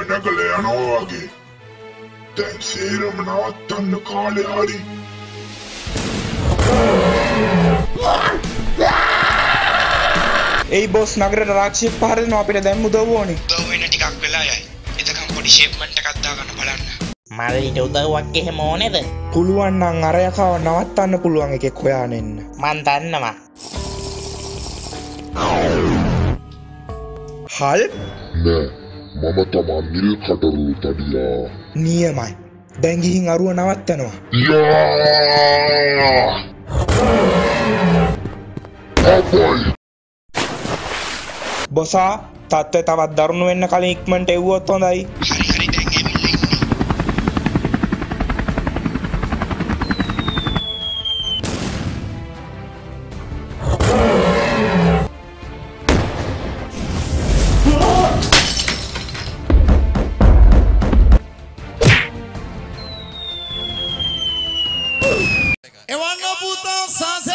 නැගලා යනවා වගේ. දැන් සේරම නවත්තන්න කාලේ හරි. ඒ බොස් නගරයට රාක්ෂියෙක් පහර දෙනවා අපිට දැන් උදව් ඕනේ. උදව් වෙන ටිකක් වෙලා යයි. එතකම් පොඩි ෂේප්මන්ට් එකක් දාගන්න බලන්න. මට ඊට උදව්වක් එහෙම ඕනේද? පුළුවන් නම් අර යකාව නවත්තන්න පුළුවන් එකෙක් හොයාගෙන එන්න. මන් දන්නවා. හල්? නෑ මම තමා නිල් කටුරු තඩියා. නියමයි. දැන් ගිහින් අරුව නවත්තනවා. යා! අපයි! බොසා තත්ත්වය තවත් දරුණු වෙන්න කලින් ඉක්මනට එව්වොත් හොඳයි. හරි හරි දැන් ඇවිල්ලා ඉන්නේ. Ewan puta sase